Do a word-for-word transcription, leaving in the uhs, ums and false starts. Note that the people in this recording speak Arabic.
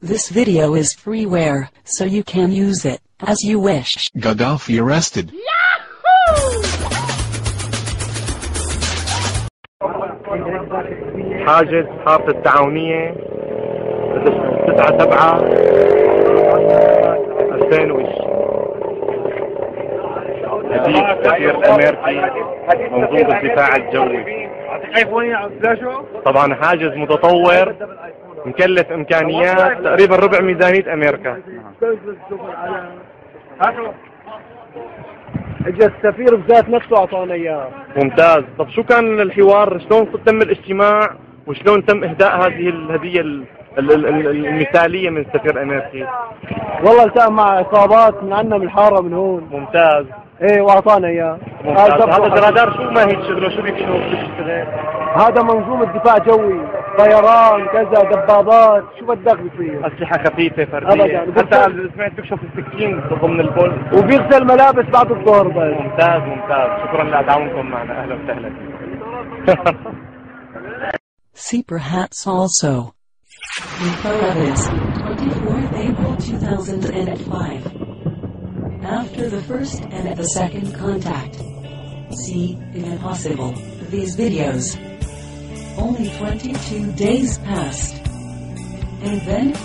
This video is freeware, so you can use it as you wish. Gaddafi arrested. حاجز حافة التعاونية تسعة سبعة ألفين وعشرين. جديد السفير الأمريكي منظومة الدفاع الجوي. طبعا حاجز متطور مكلف إمكانيات تقريبا ربع ميزانية أمريكا. اجى السفير بذات نفسه اعطانا اياه. ممتاز. طب شو كان الحوار؟ شلون تم الاجتماع وشلون تم اهداء هذه الهديه المثاليه من السفير الامريكي؟ والله التقى مع عصابات من عندنا من الحاره من هون. ممتاز. ايه واعطانا اياه. هذا الرادار شو ما هي شغله؟ شو بيشتغل؟ بيشتغل هذا منظومه دفاع جوي، طيران كذا، دبابات، شو بدك بصير؟ اسلحه خفيفه فرديه. ابدا. حتى سمعت بيكشف السكين ضمن البول وبيغسل ملابس بعد الظهر بس. ممتاز ممتاز. شكرا لتعاونكم معنا. اهلا وسهلا. Super hats also. Info evidence, twenty-fourth April two thousand five. After the first and the second contact. See, impossible, these videos. Only twenty-two days passed. And then